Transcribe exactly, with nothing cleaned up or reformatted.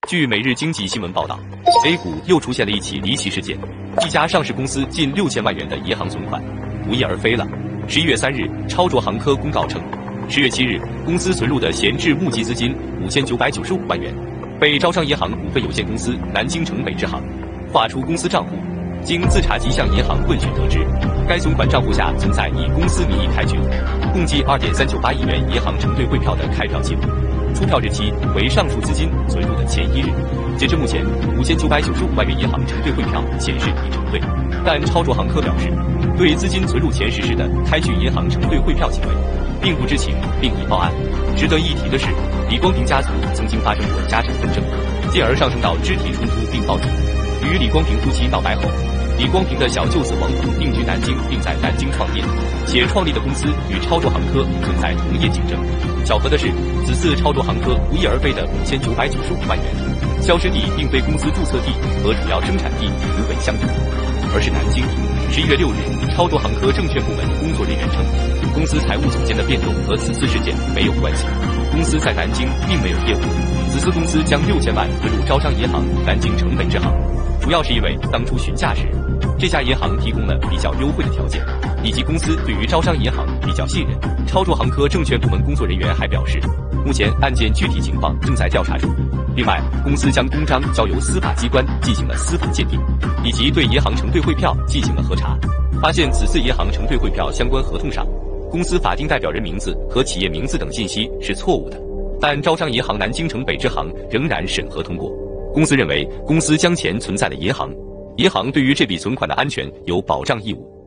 据每日经济新闻报道 ，A 股又出现了一起离奇事件，一家上市公司近六千万元的银行存款无翼而飞了。十一月三日，超卓航科公告称，十月七日，公司存入的闲置募集资金五千九百九十五万元，被招商银行股份有限公司南京城北支行划出公司账户。经自查及向银行问询得知，该存款账户下存在以公司名义开具共计二点三九八亿元银行承兑汇票的开票记录。出票日期为上述资金存入的前一日。截至目前，五千九百九十五万元银行承兑汇票显示已承兑，但超卓航科表示，对资金存入前实施的开具银行承兑汇票行为并不知情，并已报案。值得一提的是，李光平家族曾经发生过家产纷争，进而上升到肢体冲突并报警。与李光平夫妻闹掰后，李光平的小舅子王鹏定居南京，并在南京创业，且创立的公司与超卓航科存在同业竞争。巧合的是，此次超卓航科无翼而飞的五千九百九十五万元，消失地并非公司注册地和主要生产地湖北襄城，而是南京。十一月六日，超卓航科证券部门工作人员称，公司财务总监的变动和此次事件没有关系，公司在南京并没有业务。此次公司将六千万存入招商银行南京城北支行，主要是因为当初询价时，这家银行提供了比较优惠的条件，以及公司对于招商银行比较信任。超卓航科证券部门工作人员还表示，目前案件具体情况正在调查中。另外，公司将公章交由司法机关进行了司法鉴定，以及对银行承兑汇票进行了核查，发现此次银行承兑汇票相关合同上，公司法定代表人名字和企业名字等信息是错误的，但招商银行南京城北支行仍然审核通过。公司认为，公司将钱存在了银行，银行对于这笔存款的安全有保障义务。